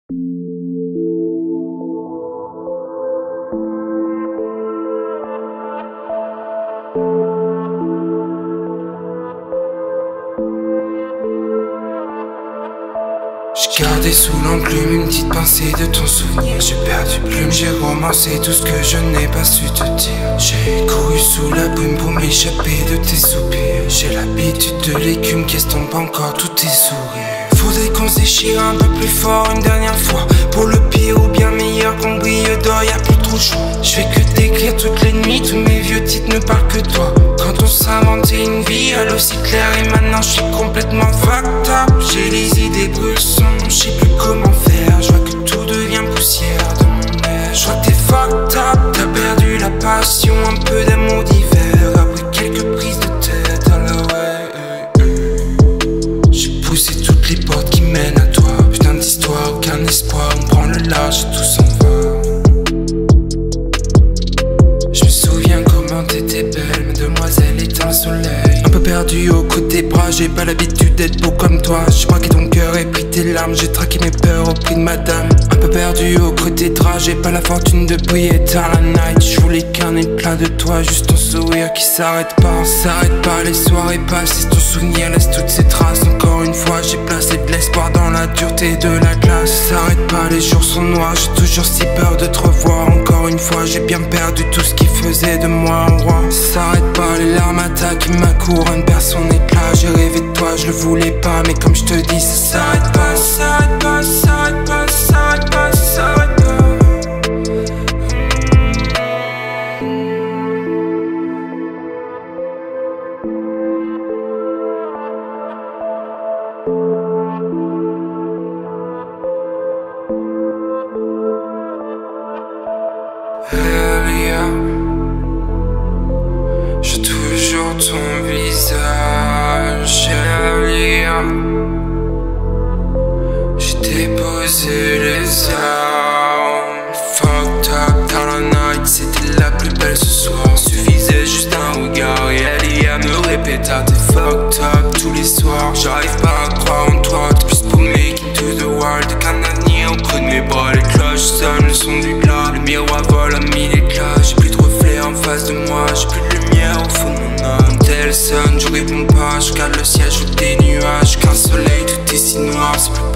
J'ai gardé sous l'enclume une petite pincée de ton souvenir. J'ai perdu plume, j'ai romancé tout ce que je n'ai pas su te dire. J'ai couru sous la brume pour m'échapper de tes soupirs. J'ai l'habitude de l'écume qui estompe encore tous tes sourires. Faudrait qu'on se déchire un peu plus fort une dernière fois, pour le pire ou bien meilleur qu'on brille d'or, y'a plus trop chaud. Je fais que t'écrire toutes les nuits, tous mes vieux titres ne parlent que de toi. Quand on s'inventait une vie à l'eau si claire, et maintenant je suis complètement fucked up. J'ai les idées brûlent son, je sais plus comment faire. Je vois que tout devient poussière dans mon air. Je vois que t'es fucked up, t'as perdu la passion, un peu d'amour d'hiver après quelques prises de tête. Alors ouais, j'ai poussé toutes les portes qui mènent à toi. Putain d'histoire, aucun espoir, on prend le large et tout s'en va. Je me souviens comment t'étais belle, mademoiselle éteint le soleil. Un peu perdu au côté bras, j'ai pas l'habitude d'être beau comme toi. J'ai braqué ton cœur et pris tes larmes, j'ai traqué mes peurs au prix de madame. Un peu perdu au côté drap, j'ai pas la fortune de briller tard la night. Je voulais qu'un éclat de toi, juste ton sourire qui s'arrête pas. S'arrête pas, les soirées passent, ton souvenir laisse toutes ses traces. Encore une fois, j'ai placé de l'espoir dans la dureté de la glace. S'arrête pas, les jours sont noirs, j'ai toujours si peur de te revoir. Encore une fois, j'ai bien perdu tout ce qui faisait de moi un roi. S'arrête pas, les larmes attaquent ma couronne perd son éclat. J'ai rêvé de toi, je le voulais pas, mais comme je te dis, ça s'arrête pas, s'arrête pas, s'arrête pas, s'arrête pas, s'arrête pas. Elia, j'ai toujours ton visage. Elia, j'ai déposé les armes. Fucked up dans la night, c'était la plus belle ce soir. Suffisait juste un regard et Elia me répéta t'es fucked up tous les soirs. J'arrive pas à croire en toi, t'es plus pour make it to the world. Qu'un avenir au creux de mes bras, les cloches sonnent, le son du glas. Le miroir vole à mille éclats, j'ai plus de reflets en face de moi. J'ai plus de lumière au fond de mon âme. Tel sonne, je réponds pas, je regarde le ciel, je vois des nuages. Qu'un soleil, tout est si noir, c'est plus